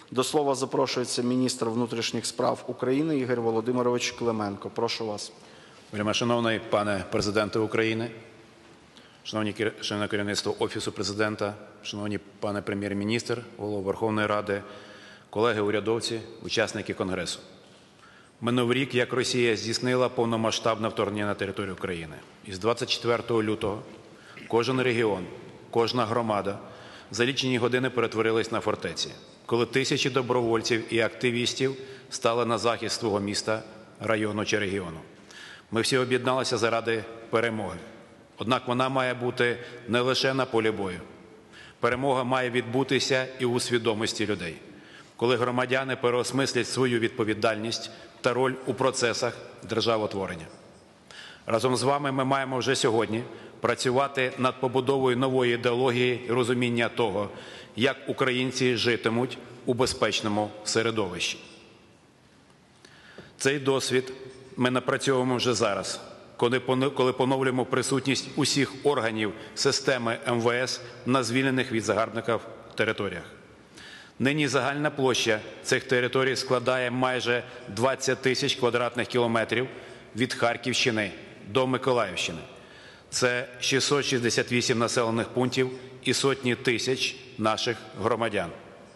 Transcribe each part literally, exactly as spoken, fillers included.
До слова запрошується міністр внутрішніх справ України Ігор Володимирович Клименко. Прошу вас. Шановний пане президенте України, шановні члени керівництва Офісу президента, шановні пане прем'єр-міністр, голова Верховної Ради, колеги урядовці, учасники Конгресу. Минув рік, як Росія здійснила повномасштабне вторгнення на територію України. І з двадцять четвертого лютого кожен регіон, кожна громада за лічені години перетворились на фортеці, коли тисячі добровольців і активістів стали на захист свого міста, району чи регіону. Ми всі об'єдналися заради перемоги. Однак вона має бути не лише на полі бою. Перемога має відбутися і у свідомості людей, коли громадяни переосмислять свою відповідальність та роль у процесах державотворення. Разом з вами ми маємо вже сьогодні працювати над побудовою нової ідеології і розуміння того, як українці житимуть у безпечному середовищі. Цей досвід ми напрацьовуємо вже зараз, коли поновлюємо присутність усіх органів системи ем ве ес на звільнених від загарбників територіях. Нині загальна площа цих територій складає майже двадцять тисяч квадратних кілометрів від Харківщини до Миколаївщини. Це шістсот шістдесят вісім населених пунктів і сотні тисяч наших громадян.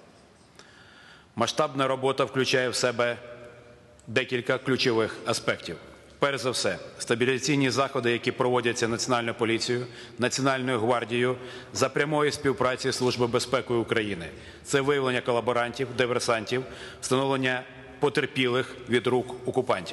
Масштабна робота включає в себе декілька ключових аспектів. Перш за все, стабілізаційні заходи, які проводяться Національною поліцією, Національною гвардією за прямої співпраці Служби безпеки України. Це виявлення колаборантів, диверсантів, встановлення потерпілих від рук окупантів.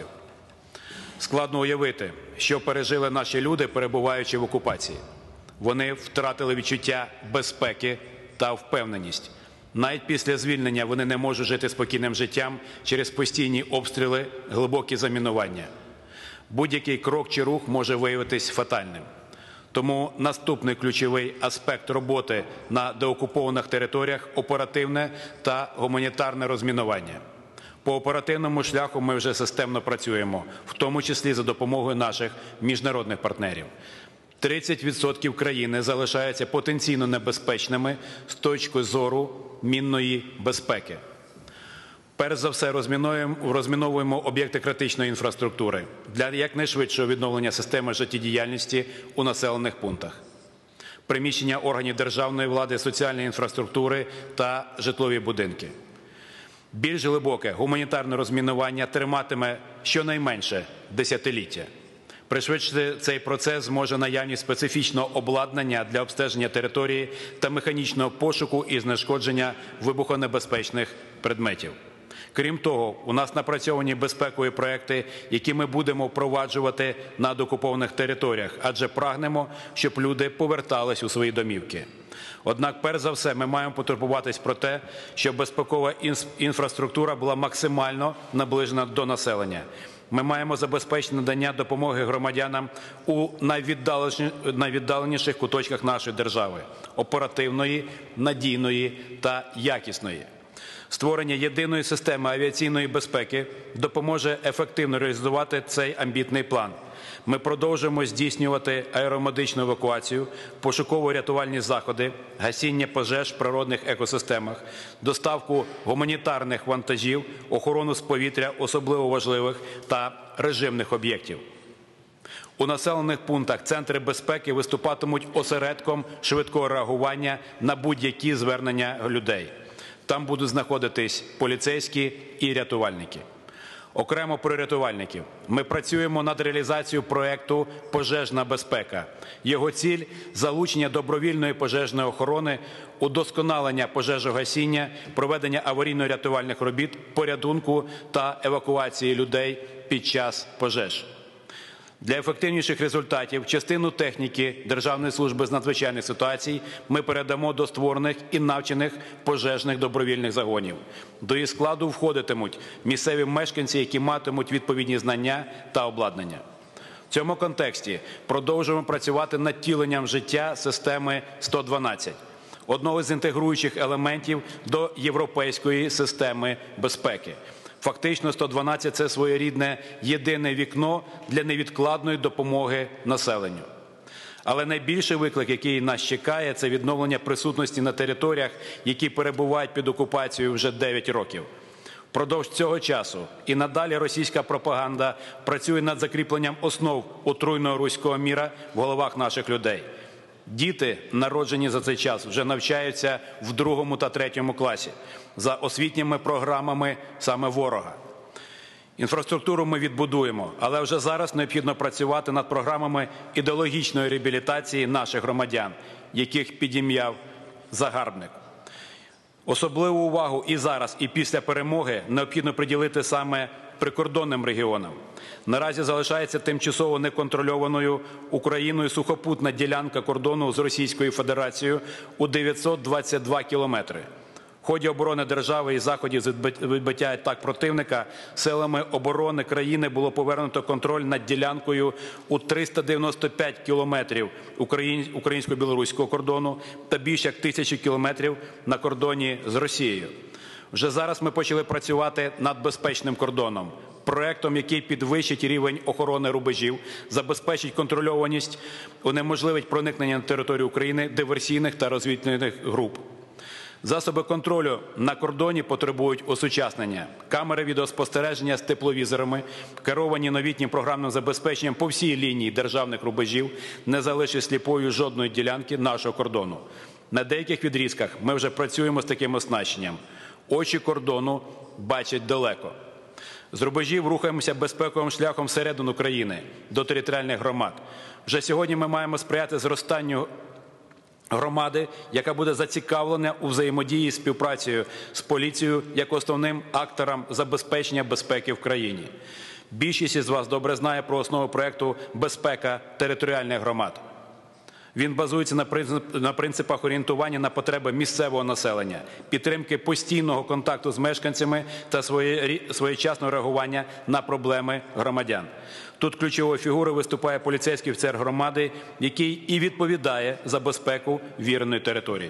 Складно уявити, що пережили наші люди, перебуваючи в окупації. Вони втратили відчуття безпеки та впевненість. Навіть після звільнення вони не можуть жити спокійним життям через постійні обстріли, глибокі замінування. Будь-який крок чи рух може виявитись фатальним. Тому наступний ключовий аспект роботи на деокупованих територіях – оперативне та гуманітарне розмінування. По оперативному шляху ми вже системно працюємо, в тому числі за допомогою наших міжнародних партнерів. тридцять відсотків країни залишаються потенційно небезпечними з точки зору мінної безпеки. Перш за все, розміновуємо об'єкти критичної інфраструктури для якнайшвидшого відновлення системи життєдіяльності у населених пунктах. Приміщення органів державної влади, соціальної інфраструктури та житлові будинки. Більш глибоке гуманітарне розмінування триватиме щонайменше десятиліття. Пришвидшити цей процес зможе наявність специфічного обладнання для обстеження території та механічного пошуку і знешкодження вибухонебезпечних предметів. Крім того, у нас напрацьовані безпекові проекти, які ми будемо впроваджувати на деокупованих територіях, адже прагнемо, щоб люди повертались у свої домівки. Однак, перш за все, ми маємо потурбуватись про те, щоб безпекова інфраструктура була максимально наближена до населення. Ми маємо забезпечити надання допомоги громадянам у найвіддаленіших куточках нашої держави – оперативної, надійної та якісної. Створення єдиної системи авіаційної безпеки допоможе ефективно реалізувати цей амбітний план. Ми продовжуємо здійснювати аеромедичну евакуацію, пошуково-рятувальні заходи, гасіння пожеж в природних екосистемах, доставку гуманітарних вантажів, охорону з повітря особливо важливих та режимних об'єктів. У населених пунктах центри безпеки виступатимуть осередком швидкого реагування на будь-які звернення людей. Там будуть знаходитись поліцейські і рятувальники. Окремо про рятувальників. Ми працюємо над реалізацією проєкту «Пожежна безпека». Його ціль – залучення добровільної пожежної охорони, удосконалення пожежогасіння, проведення аварійно-рятувальних робіт, порятунку та евакуації людей під час пожеж. Для ефективніших результатів частину техніки Державної служби з надзвичайних ситуацій ми передамо до створених і навчених пожежних добровільних загонів. До її складу входитимуть місцеві мешканці, які матимуть відповідні знання та обладнання. В цьому контексті продовжуємо працювати над втіленням життя системи сто дванадцять, одного з інтегруючих елементів до європейської системи безпеки. Фактично, сто дванадцять – це своєрідне єдине вікно для невідкладної допомоги населенню. Але найбільший виклик, який нас чекає, це відновлення присутності на територіях, які перебувають під окупацією вже дев'ять років. Впродовж цього часу і надалі російська пропаганда працює над закріпленням основ отруйного руського міра в головах наших людей. Діти, народжені за цей час, вже навчаються в другому та третьому класі за освітніми програмами саме ворога. Інфраструктуру ми відбудуємо, але вже зараз необхідно працювати над програмами ідеологічної реабілітації наших громадян, яких підім'яв загарбник. Особливу увагу і зараз, і після перемоги необхідно приділити саме прикордонним регіонам. Наразі залишається тимчасово неконтрольованою Україною сухопутна ділянка кордону з Російською Федерацією у дев'ятсот двадцять два кілометри. В ході оборони держави і заходів з відбиття атак противника силами оборони країни було повернуто контроль над ділянкою у триста дев'яносто п'ять кілометрів українсько-білоруського кордону та більше як тисячі кілометрів на кордоні з Росією. Вже зараз ми почали працювати над безпечним кордоном, проектом, який підвищить рівень охорони рубежів, забезпечить контрольованість, унеможливить проникнення на територію України диверсійних та розвідувальних груп. Засоби контролю на кордоні потребують осучаснення. Камери відеоспостереження з тепловізорами, керовані новітнім програмним забезпеченням по всій лінії державних рубежів, не залишить сліпою жодної ділянки нашого кордону. На деяких відрізках ми вже працюємо з таким оснащенням. Очі кордону бачать далеко. З рубежів рухаємося безпековим шляхом всередину країни, до територіальних громад. Вже сьогодні ми маємо сприяти зростанню громади, яка буде зацікавлена у взаємодії з співпрацею з поліцією як основним актором забезпечення безпеки в країні. Більшість із вас добре знає про основу проєкту «Безпека територіальних громад». Він базується на, принцип, на принципах орієнтування на потреби місцевого населення, підтримки постійного контакту з мешканцями та своє, своєчасного реагування на проблеми громадян. Тут ключовою фігурою виступає поліцейський офіцер громади, який і відповідає за безпеку віреної території.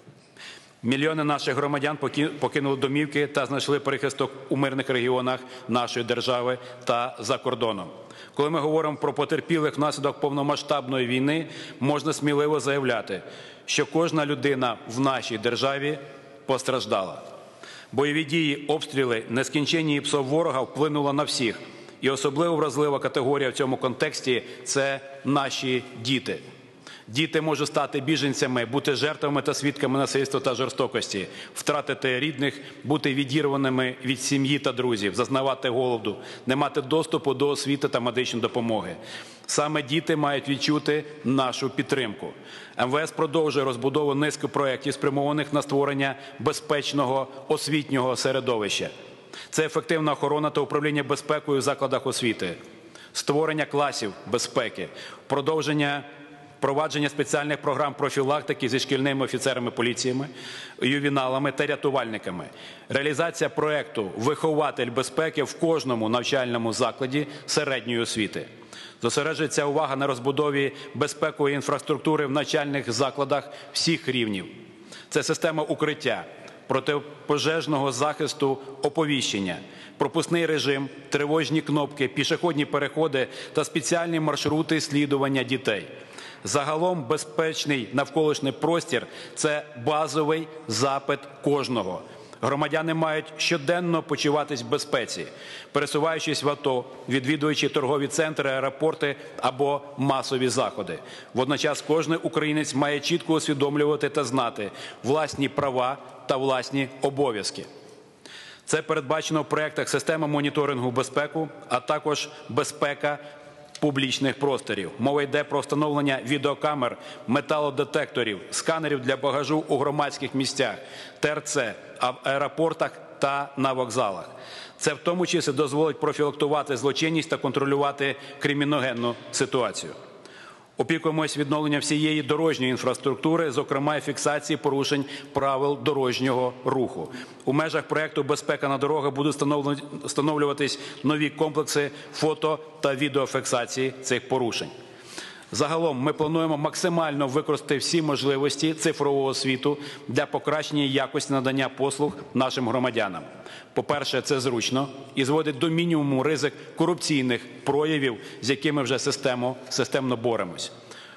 Мільйони наших громадян покинули домівки та знайшли прихисток у мирних регіонах нашої держави та за кордоном. Коли ми говоримо про потерпілих внаслідок повномасштабної війни, можна сміливо заявляти, що кожна людина в нашій державі постраждала. Бойові дії, обстріли, нескінченні ПСО ворога вплинули на всіх. І особливо вразлива категорія в цьому контексті – це наші діти. Діти можуть стати біженцями, бути жертвами та свідками насильства та жорстокості, втратити рідних, бути відірваними від сім'ї та друзів, зазнавати голоду, не мати доступу до освіти та медичної допомоги. Саме діти мають відчути нашу підтримку. ем ве ес продовжує розбудову низки проєктів, спрямованих на створення безпечного освітнього середовища. Це ефективна охорона та управління безпекою в закладах освіти, створення класів безпеки, продовження впровадження спеціальних програм профілактики зі шкільними офіцерами поліціями, ювеналами та рятувальниками, реалізація проєкту «Вихователь безпеки» в кожному навчальному закладі середньої освіти. Зосереджується увага на розбудові безпекової інфраструктури в навчальних закладах всіх рівнів. Це система укриття, протипожежного захисту, оповіщення, пропускний режим, тривожні кнопки, пішохідні переходи та спеціальні маршрути слідування дітей. Загалом безпечний навколишній простір – це базовий запит кожного. Громадяни мають щоденно почуватись в безпеці, пересуваючись в АТО, відвідуючи торгові центри, аеропорти або масові заходи. Водночас кожен українець має чітко усвідомлювати та знати власні права та власні обов'язки. Це передбачено в проєктах системи моніторингу безпеки, а також безпека публічних просторів. Мова йде про встановлення відеокамер, металодетекторів, сканерів для багажу у громадських місцях, те ер це, в аеропортах та на вокзалах. Це в тому числі дозволить профілактувати злочинність та контролювати криміногенну ситуацію. Опікуємось відновленням всієї дорожньої інфраструктури, зокрема і фіксації порушень правил дорожнього руху. У межах проєкту «Безпека на дорогах» будуть встановлюватись нові комплекси фото та відеофіксації цих порушень. Загалом ми плануємо максимально використати всі можливості цифрового світу для покращення якості надання послуг нашим громадянам. По-перше, це зручно і зводить до мінімуму ризик корупційних проявів, з якими вже системно, системно боремось.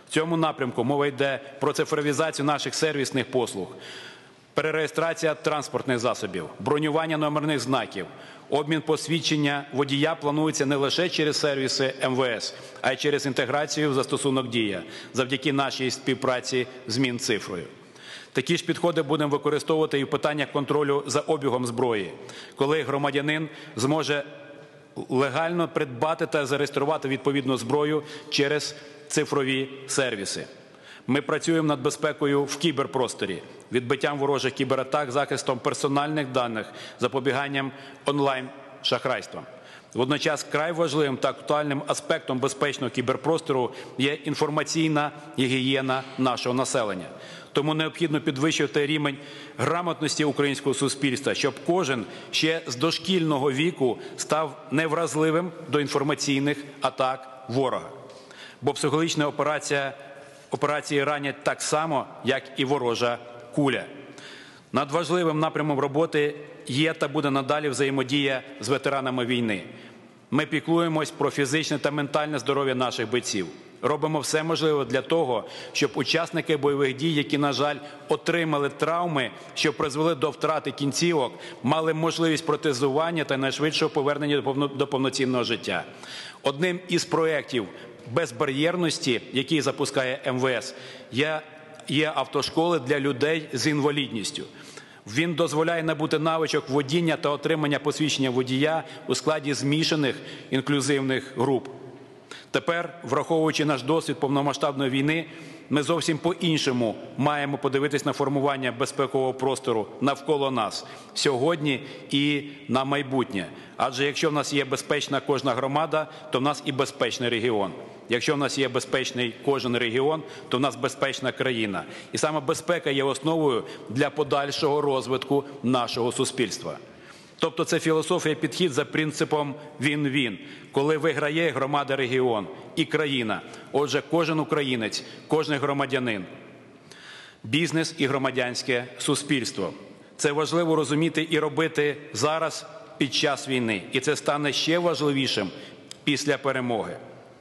В цьому напрямку мова йде про цифровізацію наших сервісних послуг, перереєстрація транспортних засобів, бронювання номерних знаків, обмін посвідчення водія планується не лише через сервіси Ем Ве Ес, а й через інтеграцію в застосунок «Дія» завдяки нашій співпраці з Мінцифрою. Такі ж підходи будемо використовувати і в питаннях контролю за обігом зброї, коли громадянин зможе легально придбати та зареєструвати відповідну зброю через цифрові сервіси. Ми працюємо над безпекою в кіберпросторі, відбиттям ворожих кібератак, захистом персональних даних, запобіганням онлайн-шахрайствам. Водночас край важливим та актуальним аспектом безпечного кіберпростору є інформаційна гігієна нашого населення. Тому необхідно підвищувати рівень грамотності українського суспільства, щоб кожен ще з дошкільного віку став невразливим до інформаційних атак ворога. Бо психологічна операція, операції ранять так само, як і ворожа куля. Надважливим напрямом роботи є та буде надалі взаємодія з ветеранами війни. Ми піклуємось про фізичне та ментальне здоров'я наших бійців. Робимо все можливе для того, щоб учасники бойових дій, які, на жаль, отримали травми, що призвели до втрати кінцівок, мали можливість протезування та найшвидшого повернення до повноцінного життя. Одним із проєктів безбар'єрності, який запускає Ем Ве Ес, є, є автошколи для людей з інвалідністю. Він дозволяє набути навичок водіння та отримання посвідчення водія у складі змішаних інклюзивних груп. Тепер, враховуючи наш досвід повномасштабної війни, ми зовсім по-іншому маємо подивитись на формування безпекового простору навколо нас сьогодні і на майбутнє. Адже якщо в нас є безпечна кожна громада, то в нас і безпечний регіон. Якщо в нас є безпечний кожен регіон, то в нас безпечна країна. І саме безпека є основою для подальшого розвитку нашого суспільства. Тобто це філософія підхід за принципом він-він, коли виграє громада, регіон і країна. Отже, кожен українець, кожен громадянин, бізнес і громадянське суспільство. Це важливо розуміти і робити зараз під час війни. І це стане ще важливішим після перемоги.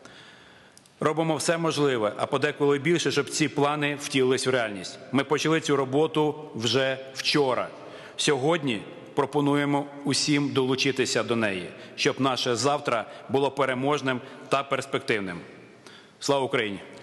Робимо все можливе, а подеколи більше, щоб ці плани втілились в реальність. Ми почали цю роботу вже вчора. Сьогодні пропонуємо усім долучитися до неї, щоб наше завтра було переможним та перспективним. Слава Україні!